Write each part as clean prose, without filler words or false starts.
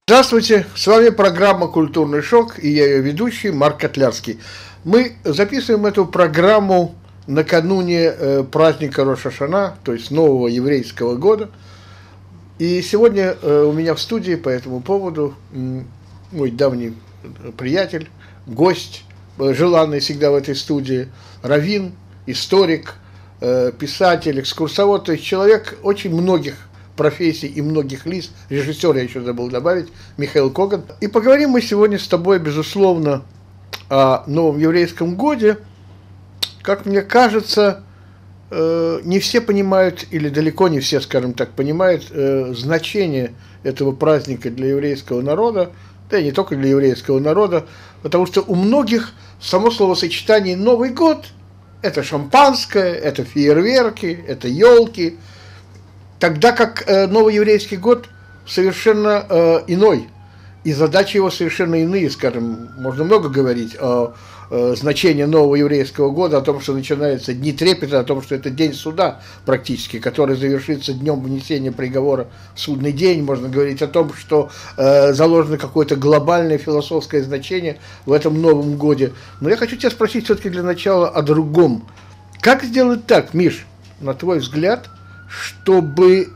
Здравствуйте, с вами программа «Культурный шок» и я ее ведущий Марк Котлярский. Мы записываем эту программу накануне праздника Рош ха-Шана, то есть нового еврейского года. И сегодня у меня в студии по этому поводу мой давний приятель, гость, желанный всегда в этой студии, раввин, историк, писатель, экскурсовод, то есть человек очень многих профессий и многих лиц, режиссер я еще забыл добавить, Михаил Коган. И поговорим мы сегодня с тобой, безусловно, о новом еврейском годе. Как мне кажется, не все понимают, или далеко не все, скажем так, понимают значение этого праздника для еврейского народа, да и не только для еврейского народа, потому что у многих само словосочетание «Новый год» – это шампанское, это фейерверки, это елки, тогда как новый еврейский год совершенно иной, и задачи его совершенно иные, скажем, можно много говорить о значении нового еврейского года, о том, что начинаются дни трепета, о том, что это день суда практически, который завершится днем вынесения приговора в судный день, можно говорить о том, что заложено какое-то глобальное философское значение в этом новом годе. Но я хочу тебя спросить все-таки для начала о другом. Как сделать так, Миш, на твой взгляд, чтобы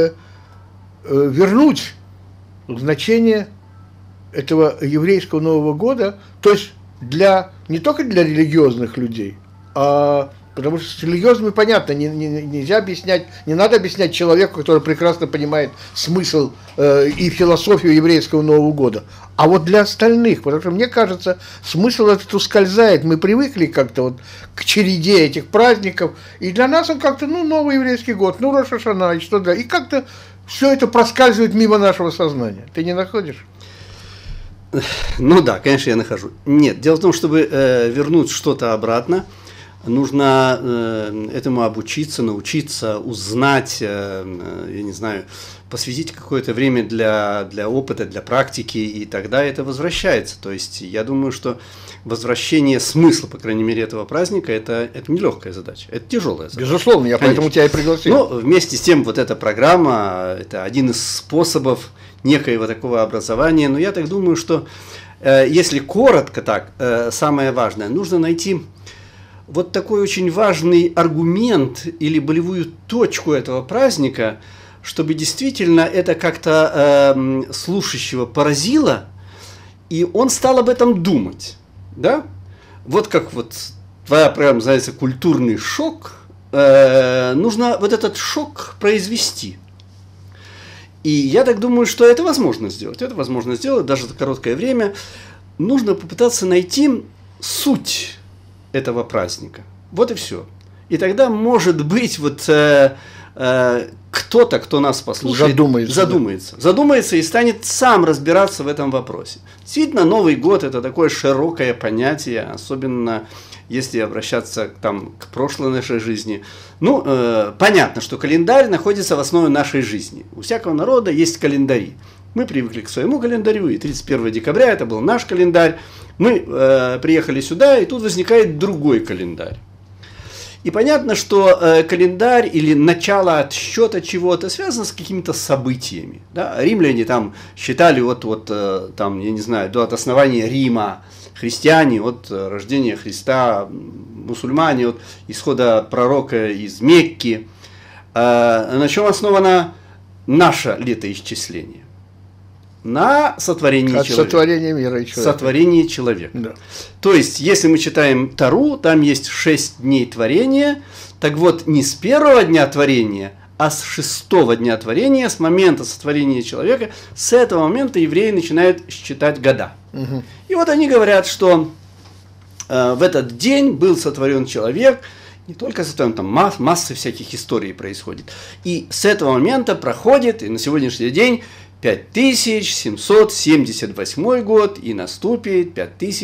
вернуть значение этого еврейского Нового года, то есть не только для религиозных людей, потому что с религиозными понятно, нельзя объяснять, не надо объяснять человеку, который прекрасно понимает смысл и философию еврейского Нового года, а вот для остальных, потому что мне кажется, смысл этот ускользает, мы привыкли как-то вот к череде этих праздников, и для нас он как-то, новый еврейский год, Рош ха-Шана, и что да, и как-то все это проскальзывает мимо нашего сознания. Ты не находишь? Ну да, конечно, я нахожу. Нет, дело в том, чтобы вернуть что-то обратно, нужно этому обучиться, научиться, узнать, я не знаю, посвятить какое-то время для опыта, для практики, и тогда это возвращается. То есть я думаю, что возвращение смысла, по крайней мере, этого праздника, это нелегкая задача, это тяжелая задача. Безусловно, я поэтому тебя и пригласил. Но вместе с тем вот эта программа, это один из способов некоего такого образования. Но я так думаю, что если коротко так, самое важное, нужно найти вот такой очень важный аргумент или болевую точку этого праздника, чтобы действительно это как-то слушающего поразило, и он стал об этом думать. Да? Вот как вот твоя программа называется «Культурный шок», нужно вот этот шок произвести. И я так думаю, что это возможно сделать. Это возможно сделать даже за короткое время. Нужно попытаться найти суть этого праздника. Вот и все. И тогда, может быть, вот кто-то, кто нас послушает, задумается и станет сам разбираться в этом вопросе. Действительно, Новый год – это такое широкое понятие, особенно если обращаться к прошлой нашей жизни. Понятно, что календарь находится в основе нашей жизни. У всякого народа есть календари. Мы привыкли к своему календарю, и 31 декабря это был наш календарь. Мы приехали сюда, и тут возникает другой календарь. И понятно, что календарь или начало отсчета чего-то связано с какими-то событиями. Да? Римляне там считали я не знаю, от основания Рима, христиане от рождения Христа, мусульмане от исхода пророка из Мекки. На чем основано наше летоисчисление? На сотворении человека. Сотворение мира и человека. Сотворение человека. Да. То есть, если мы читаем Тору, там есть 6 дней творения, так вот, не с первого дня творения, а с 6-го дня творения, с момента сотворения человека, с этого момента евреи начинают считать года. Угу. И вот они говорят, что в этот день был сотворен человек, не только сотворен, там масса всяких историй происходит. И с этого момента проходит, и на сегодняшний день, 5778 год, и наступит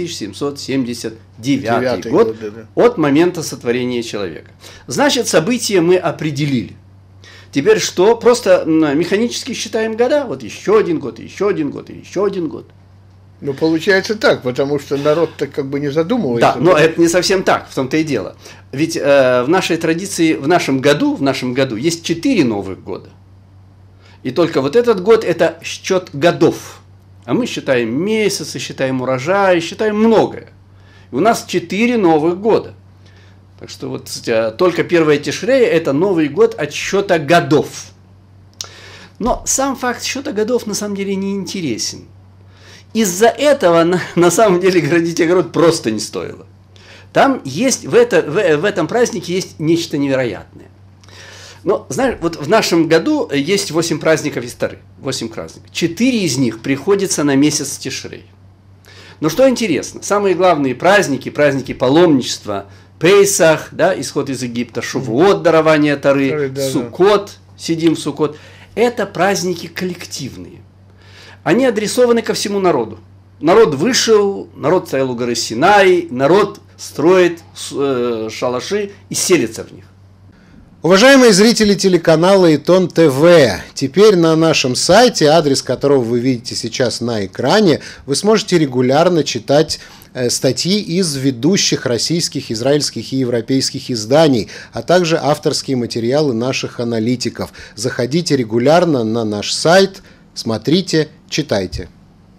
5779 год от момента сотворения человека. Значит, события мы определили. Теперь что? Просто механически считаем года. Вот еще один год, еще один год, и еще один год. Получается так, потому что народ-то как бы не задумывается. Да, но это не совсем так, в том-то и дело. Ведь в нашей традиции, в нашем году есть 4 новых года. И только вот этот год – это счет годов. А мы считаем месяцы, считаем урожай, считаем многое. И у нас 4 новых года. Так что вот только 1 Тишрея – это Новый год отсчета годов. Но сам факт счета годов на самом деле не интересен. Из-за этого на самом деле градить огород просто не стоило. Там есть, в этом празднике есть нечто невероятное. Но, знаешь, вот в нашем году есть 8 праздников Истары, 8 праздников. 4 из них приходятся на месяц Тишрей. Но что интересно, самые главные праздники, праздники паломничества, Пейсах, да, исход из Египта, Шавуот, дарование Торы, Суккот, сидим в Суккот, это праздники коллективные. Они адресованы ко всему народу. Народ вышел, народ стоял у горы Синай, народ строит шалаши и селится в них. Уважаемые зрители телеканала Итон ТВ, теперь на нашем сайте, адрес которого вы видите сейчас на экране, вы сможете регулярно читать статьи из ведущих российских, израильских и европейских изданий, а также авторские материалы наших аналитиков. Заходите регулярно на наш сайт, смотрите, читайте.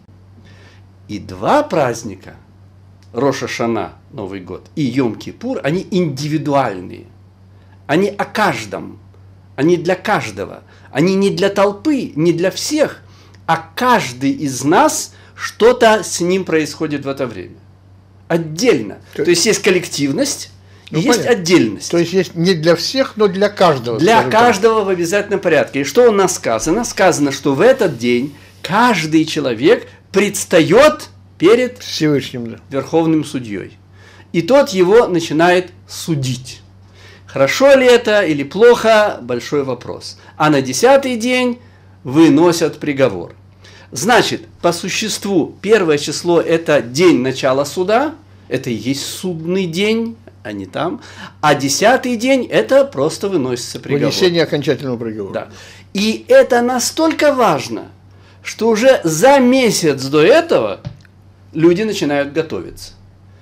И 2 праздника, Рош ха-Шана, Новый год, и Йом-Кипур, они индивидуальные. Они о каждом, они для каждого. Они не для толпы, не для всех, а каждый из нас, что-то с ним происходит в это время. Отдельно. То есть есть коллективность и есть отдельность. То есть есть не для всех, но для каждого. Для каждого в обязательном порядке. И что у нас сказано? Сказано, что в этот день каждый человек предстает перед Всевышним, да, Верховным судьей. И тот его начинает судить. Хорошо ли это или плохо – большой вопрос. А на 10-й день выносят приговор. Значит, по существу, 1 число – это день начала суда, это и есть судный день, а не там. А 10-й день – это просто выносится приговор. Вынесение окончательного приговора. Да. И это настолько важно, что уже за месяц до этого люди начинают готовиться.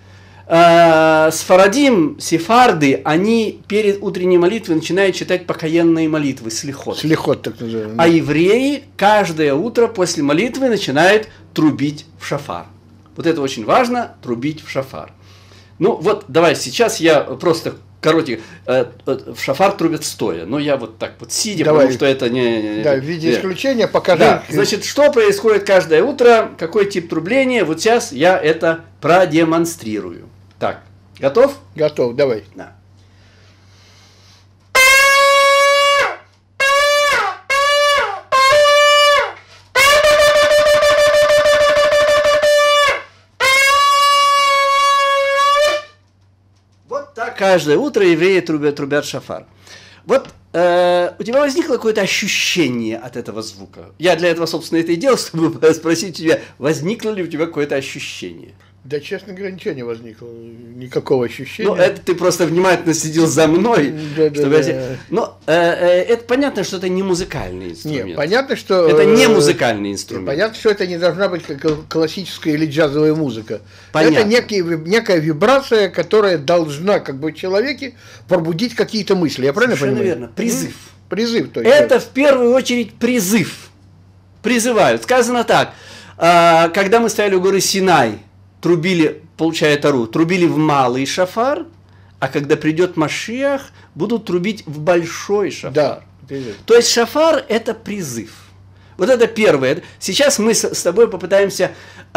Сфарадим, сефарды, они перед утренней молитвой начинают читать покаянные молитвы, слихот. Слихот, так называемый. А евреи каждое утро после молитвы начинают трубить в шафар. Вот это очень важно, трубить в шафар. Ну вот, давай, сейчас я просто коротенько, в шафар трубят стоя, но я вот так вот сидя, давай, потому что это не... Да, в виде исключения покажи. Да, значит, что происходит каждое утро, какой тип трубления, вот сейчас я это продемонстрирую. Так, готов? Готов, давай. Да. Вот так каждое утро евреи трубят шафар. Вот у тебя возникло какое-то ощущение от этого звука? Я для этого, собственно, это и делал, чтобы спросить тебя, возникло ли у тебя какое-то ощущение? Да, честно говоря, ничего не возникло, никакого ощущения. Ну, это ты просто внимательно следил за мной. Да. Но это понятно, что это не музыкальный инструмент. Нет, понятно, что... Это не музыкальный инструмент. Понятно, что это не должна быть классическая или джазовая музыка. Понятно. Это некая вибрация, которая должна, как бы, в человеке пробудить какие-то мысли. Я правильно понимаю? Совершенно верно. Призыв. Призыв. То есть, Это в первую очередь призыв. Призывают. Сказано так. Когда мы стояли у горы Синай, трубили, получая Тору, трубили в малый шафар, а когда придет Машиах, будут трубить в большой шафар. Да. То есть шафар – это призыв. Вот это первое. Сейчас мы с тобой попытаемся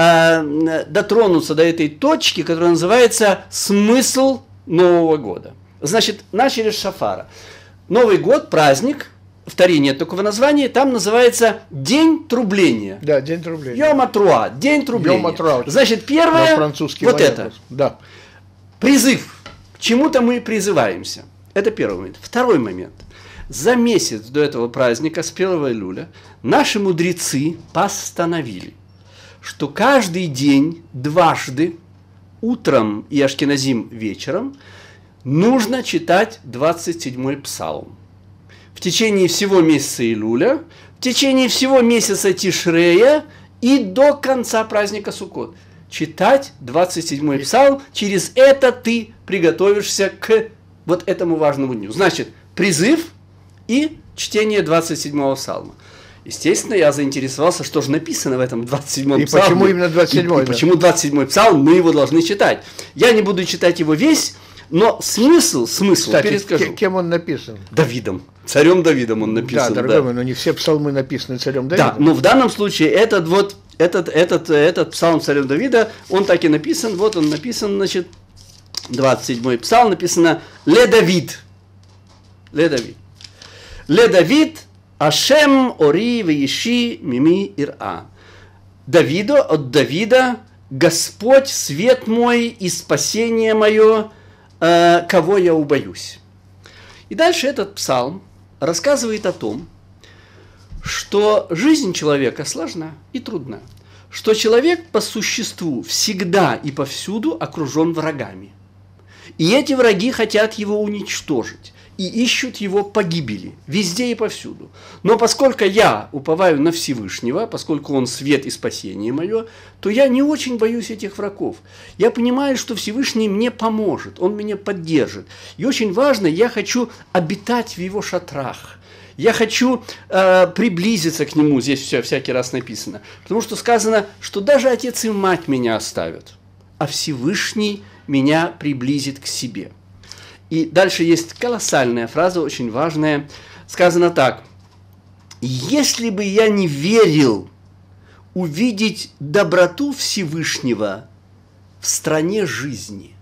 дотронуться до этой точки, которая называется «Смысл Нового года». Значит, начали с шафара. Новый год, праздник, в Торе нет такого названия, там называется День трубления. Да, День трубления. Йом-Атруа, День трубления. Йом-Атруа. Значит, первое, вот это. Да. Призыв. К чему-то мы призываемся. Это первый момент. Второй момент. За месяц до этого праздника, с 1 июля, наши мудрецы постановили, что каждый день, дважды, утром и ашкеназим вечером, нужно читать 27-й псалом. В течение всего месяца Илюля, в течение всего месяца Тишрея и до конца праздника Суккот. Читать 27-й псалм, через это ты приготовишься к вот этому важному дню. Значит, призыв и чтение 27-го псалма. Естественно, я заинтересовался, что же написано в этом 27-м и псалме. Почему именно 27-й? И почему 27-й псалм, мы его должны читать. Я не буду читать его весь, но смысл, Кстати, перескажу. Кем он написан? Давидом. Царем Давидом он написан. Да, дорогой мой, но не все псалмы написаны царем Давидом. Да, но в данном случае этот псалм царем Давида, он так и написан. Вот он написан, значит, 27-й псалм написано «Ле Давид». «Ле Давид». «Ле Давид, Ашем ори вееши мими ира». Давиду, от Давида, Господь, свет мой и спасение мое, кого я убоюсь. И дальше этот псалм рассказывает о том, что жизнь человека сложна и трудна, что человек по существу всегда и повсюду окружен врагами. И эти враги хотят его уничтожить и ищут его погибели везде и повсюду. Но поскольку я уповаю на Всевышнего, поскольку Он свет и спасение мое, то я не очень боюсь этих врагов. Я понимаю, что Всевышний мне поможет, Он меня поддержит. И очень важно, я хочу обитать в Его шатрах. Я хочу приблизиться к Нему, здесь все всякий раз написано. Потому что сказано, что даже отец и мать меня оставят, а Всевышний меня приблизит к себе. И дальше есть колоссальная фраза, очень важная. Сказано так. «Если бы я не верил увидеть доброту Всевышнего в стране жизни,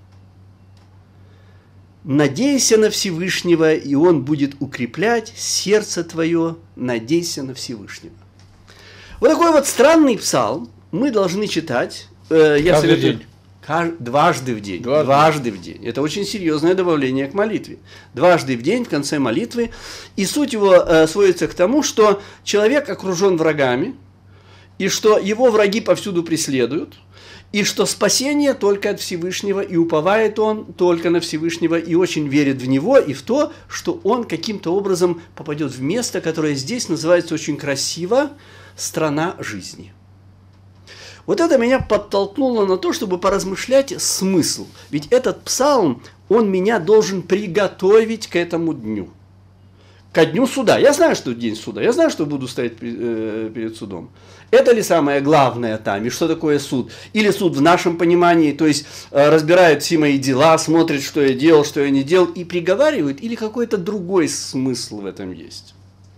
надейся на Всевышнего, и Он будет укреплять сердце твое, надейся на Всевышнего». Вот такой вот странный псалм мы должны читать. Я советую... день. Дважды в день. Дважды в день. Это очень серьезное добавление к молитве. Дважды в день в конце молитвы. И суть его сводится к тому, что человек окружен врагами, и что его враги повсюду преследуют, и что спасение только от Всевышнего, и уповает он только на Всевышнего, и очень верит в него, и в то, что он каким-то образом попадет в место, которое здесь называется очень красиво «Страна жизни». Вот это меня подтолкнуло на то, чтобы поразмышлять смысл. Ведь этот псалм, он меня должен приготовить к этому дню. Ко дню суда. Я знаю, что день суда. Я знаю, что буду стоять перед судом. Это ли самое главное там? И что такое суд? Или суд в нашем понимании, то есть разбирает все мои дела, смотрит, что я делал, что я не делал, и приговаривает? Или какой-то другой смысл в этом есть?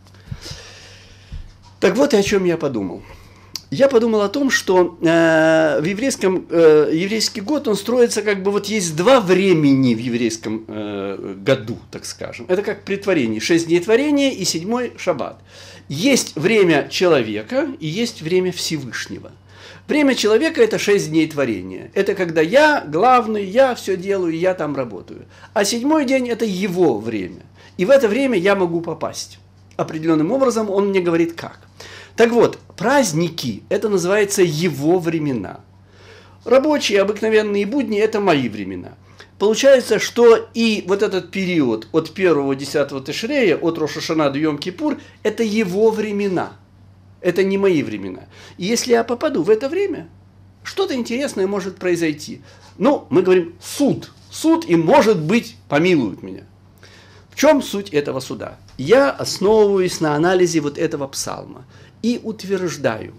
Так вот, и о чем я подумал. Я подумал о том, что в еврейский год, он строится как бы, вот есть два времени в еврейском году, так скажем. Это как при творении. 6 дней творения и 7-й шаббат. Есть время человека и есть время Всевышнего. Время человека – это 6 дней творения. Это когда я главный, я все делаю, я там работаю. А 7-й день – это его время. И в это время я могу попасть. Определенным образом он мне говорит как. Так вот, праздники – это называется его времена. Рабочие, обыкновенные будни – это мои времена. Получается, что и вот этот период от 1-10 Тишрея, от Рош ха-Шана до Йом-Кипур – это его времена. Это не мои времена. И если я попаду в это время, что-то интересное может произойти. Ну, мы говорим суд. Суд, и, может быть, помилуют меня. В чем суть этого суда? Я основываюсь на анализе вот этого псалма и утверждаю,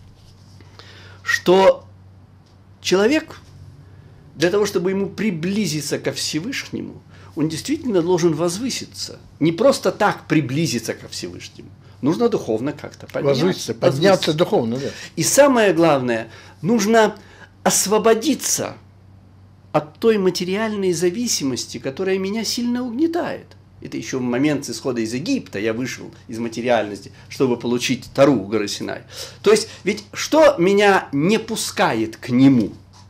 что человек, для того, чтобы ему приблизиться ко Всевышнему, он действительно должен возвыситься. Не просто так приблизиться ко Всевышнему. Нужно духовно как-то подняться. Подняться духовно, да. И самое главное, нужно освободиться от той материальной зависимости, которая меня сильно угнетает. Это еще в момент исхода из Египта я вышел из материальности, чтобы получить Тору у горы Синай. То есть, ведь что меня не пускает к нему?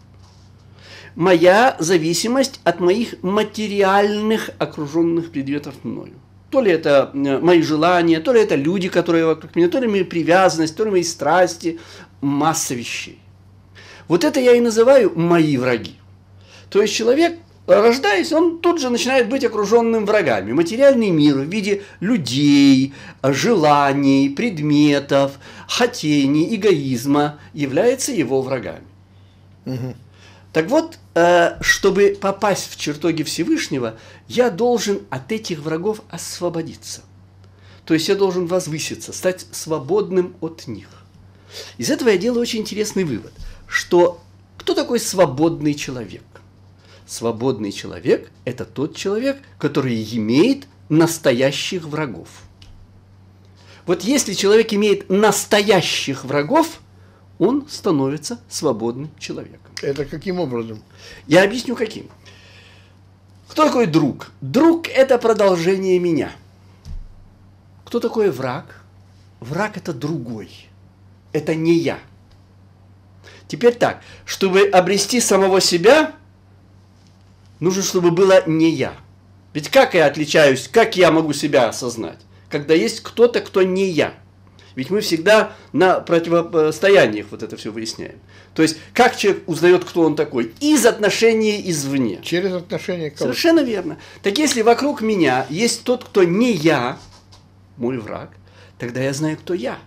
Моя зависимость от моих материальных окруженных предметов мною. То ли это мои желания, то ли это люди, которые вокруг меня, то ли моя привязанность, то ли мои страсти, масса вещей. Вот это я и называю мои враги. То есть человек, рождаясь, он тут же начинает быть окруженным врагами. Материальный мир в виде людей, желаний, предметов, хотений, эгоизма является его врагами. Угу. Так вот, чтобы попасть в чертоги Всевышнего, я должен от этих врагов освободиться. То есть я должен возвыситься, стать свободным от них. Из этого я делаю очень интересный вывод, что кто такой свободный человек? Свободный человек – это тот человек, который имеет настоящих врагов. Вот если человек имеет настоящих врагов, он становится свободным человеком. Это каким образом? Я объясню, каким. Кто такой друг? Друг – это продолжение меня. Кто такой враг? Враг – это другой. Это не я. Теперь так, чтобы обрести самого себя, нужно, чтобы было не я. Ведь как я отличаюсь, как я могу себя осознать, когда есть кто-то, кто не я? Ведь мы всегда на противостояниях вот это все выясняем. То есть, как человек узнает, кто он такой? Из отношений извне. Через отношения к кому-то. Совершенно верно. Так если вокруг меня есть тот, кто не я, мой враг, тогда я знаю, кто я.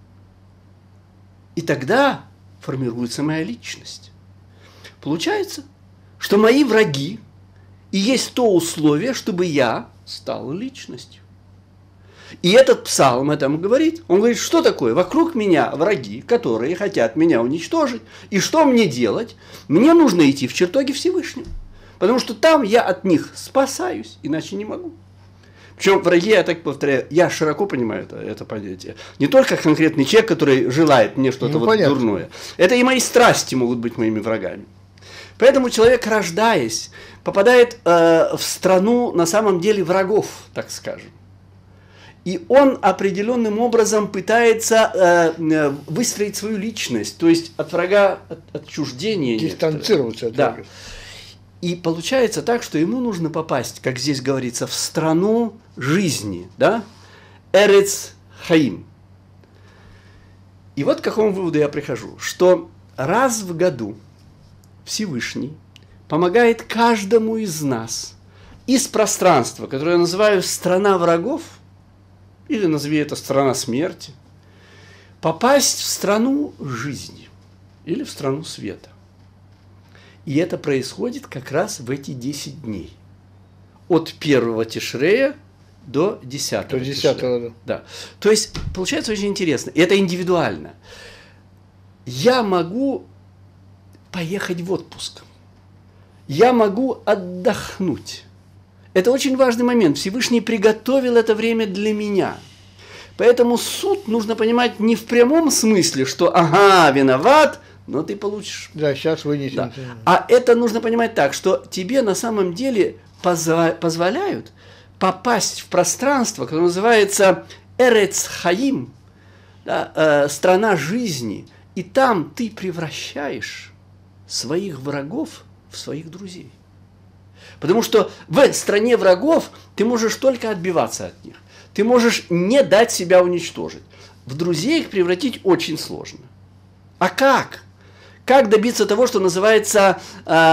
И тогда формируется моя личность. Получается, что мои враги и есть то условие, чтобы я стал личностью. И этот псалм этом говорит. Он говорит, что такое? Вокруг меня враги, которые хотят меня уничтожить. И что мне делать? Мне нужно идти в чертоги Всевышнего. Потому что там я от них спасаюсь, иначе не могу. Причем враги, я так повторяю, я широко понимаю это понятие. Не только конкретный человек, который желает мне что-то дурное. Это и мои страсти могут быть моими врагами. Поэтому человек, рождаясь, попадает в страну на самом деле врагов, так скажем. И он определенным образом пытается выстроить свою личность, то есть от врага отчуждения. Дистанцироваться от врага. И получается так, что ему нужно попасть, как здесь говорится, в страну жизни, да? Эрец Хаим. И вот к какому выводу я прихожу, что раз в году Всевышний помогает каждому из нас из пространства, которое я называю страна врагов, или назови это страна смерти, попасть в страну жизни или в страну света. И это происходит как раз в эти 10 дней. От 1 Тишрея до 10 Тишрея. Да. То есть, получается очень интересно. И это индивидуально. Я могу поехать в отпуск. Я могу отдохнуть. Это очень важный момент. Всевышний приготовил это время для меня. Поэтому суд нужно понимать не в прямом смысле, что ага, виноват, но ты получишь. Да, сейчас вынесем. Да. А это нужно понимать так, что тебе на самом деле позволяют попасть в пространство, которое называется Эрец Хаим, да, страна жизни, и там ты превращаешь своих врагов в своих друзей. Потому что в стране врагов ты можешь только отбиваться от них. Ты можешь не дать себя уничтожить. В друзей их превратить очень сложно. А как? Как добиться того, что называется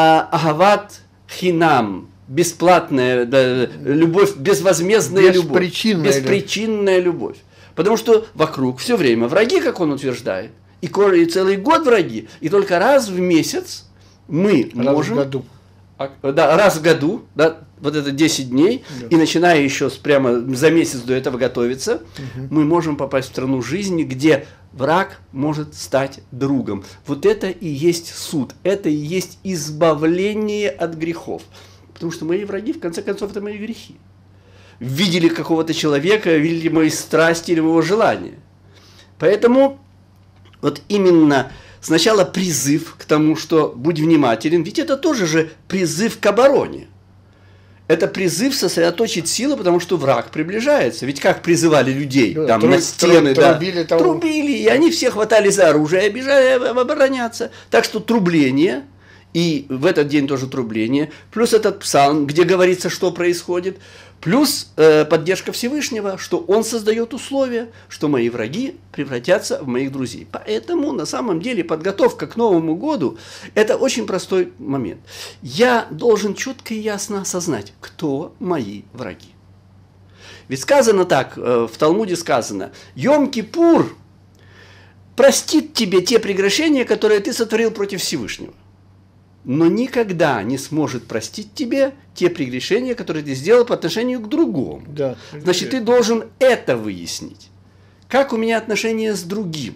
агават хинам, бесплатная любовь, безвозмездная любовь, беспричинная любовь. Потому что вокруг все время враги, как он утверждает, и целый год враги, и только раз в месяц мы можем... раз в году, да, вот это 10 дней, да. И начиная еще прямо за месяц до этого готовиться, мы можем попасть в страну жизни, где враг может стать другом. Вот это и есть суд, это и есть избавление от грехов. Потому что мои враги, в конце концов, это мои грехи. Видели какого-то человека, видели мои страсти или моего желания. Поэтому вот именно... Сначала призыв к тому, что будь внимателен, ведь это тоже же призыв к обороне. Это призыв сосредоточить силы, потому что враг приближается. Ведь как призывали людей там, на стены, трубили, и они все хватали за оружие и бежали обороняться. Так что трубление, и в этот день тоже трубление, плюс этот псалм, где говорится, что происходит, плюс поддержка Всевышнего, что он создает условия, что мои враги превратятся в моих друзей. Поэтому на самом деле подготовка к Новому году – это очень простой момент. Я должен четко и ясно осознать, кто мои враги. Ведь сказано так, в Талмуде сказано, Йом-Кипур простит тебе те прегрешения, которые ты сотворил против Всевышнего. но никогда не сможет простить тебе те прегрешения, которые ты сделал по отношению к другому. Да. Значит, ты должен это выяснить. Как у меня отношения с другим?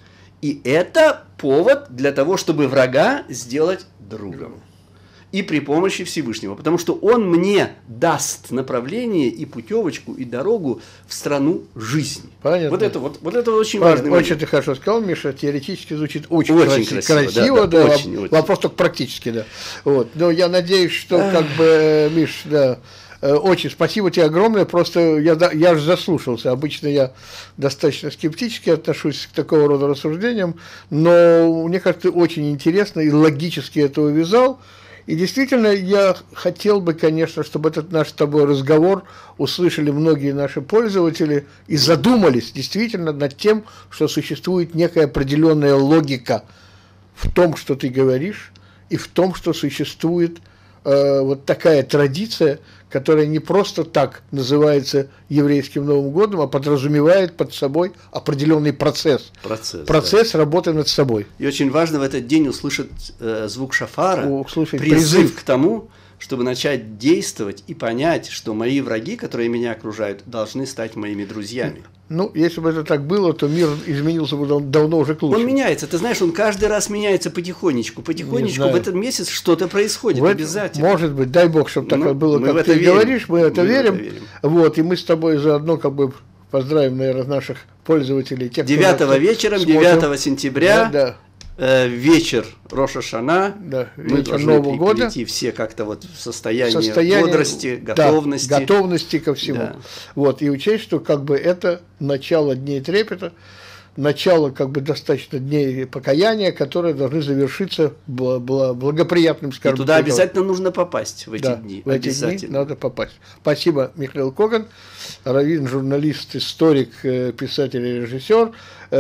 И это повод для того, чтобы врага сделать другом. И при помощи Всевышнего. Потому что он мне даст направление и путевочку, и дорогу в страну жизни. Понятно. Вот это очень важно. Очень ты хорошо сказал, Миша. Теоретически звучит очень красиво. Да, очень. Вопрос только практически, да. Вот. Но я надеюсь, что как бы, Миш, да, очень спасибо тебе огромное. Просто я же заслушался. Обычно я достаточно скептически отношусь к такого рода рассуждениям, но мне кажется, очень интересно и логически это увязал. И действительно, я хотел бы, конечно, чтобы этот наш с тобой разговор услышали многие наши пользователи и задумались действительно над тем, что существует некая определенная логика в том, что ты говоришь, и в том, что существует вот такая традиция, которая не просто так называется еврейским Новым годом, а подразумевает под собой определенный процесс. Процесс работы над собой. И очень важно в этот день услышать звук шафара, услышать призыв к тому, чтобы начать действовать и понять, что мои враги, которые меня окружают, должны стать моими друзьями. Ну, если бы это так было, то мир изменился бы давно уже к лучшему. Он меняется, ты знаешь, он каждый раз меняется потихонечку. Потихонечку в этот месяц что-то происходит обязательно. Может быть, дай бог, чтобы так было, как ты говоришь, мы это верим. Вот, и мы с тобой заодно как бы поздравим, наверное, наших пользователей. 9 вечером, 9 сентября. Вечер Рош ха-Шана, мы должны прийти все как-то вот в состоянии бодрости, готовности. Да, готовности ко всему. Да. Вот, и учесть, что как бы это начало дней трепета, начало как бы достаточно дней покаяния, которые должны завершиться благоприятным, скажем. И туда обязательно нужно попасть в эти дни. В эти дни надо попасть. Спасибо, Михаил Коган, раввин, журналист, историк, писатель и режиссер.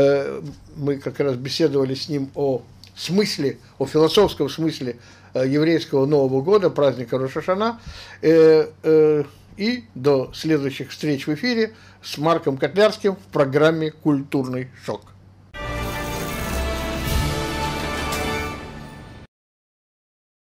Мы как раз беседовали с ним о смысле, о философском смысле еврейского Нового года, праздника Рош ха-Шана. И до следующих встреч в эфире с Марком Котлярским в программе «Культурный шок».